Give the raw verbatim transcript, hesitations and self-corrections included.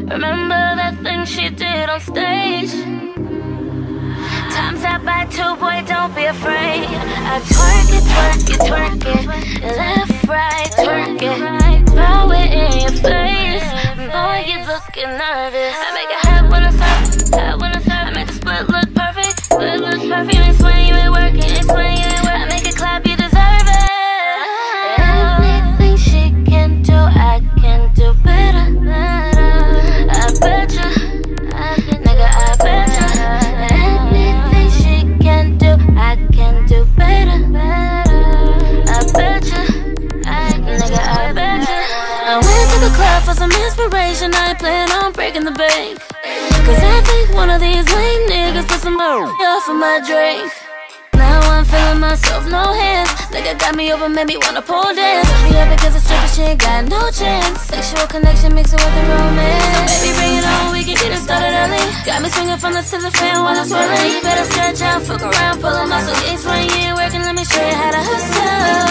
Remember that thing she did on stage? Time's out by two, boy, don't be afraid. I twerk it, twerk it, twerk it, left, right, twerk it, throw it in your face. Boy, you looking nervous. I make it hot when I serve, hot when I serve. I make the split look perfect, split look perfect. You ain't swing, you ain't working, ain't swing, you ain't working. I make it clap, you deserve it. Anything she can do, I can do better. I bet you, nigga, I bet you. Anything she can do, I can do better. I bet you, nigga, I bet you. I went to the club for some inspiration. I ain't planning on breaking the bank, cause I think one of these lame niggas put some more off of my drink. Now I'm feeling myself, no hands. Nigga got me over, made me wanna pole dance. Me up because it's trippin', she ain't got no chance. Sexual connection mixed with the romance. So baby, bring it on, we can get it started early. Got me swinging from the to the fan while I'm swirling. You better stretch out, fuck around, pull 'em out so you ain't swing. You ain't working, let me show you how to hustle.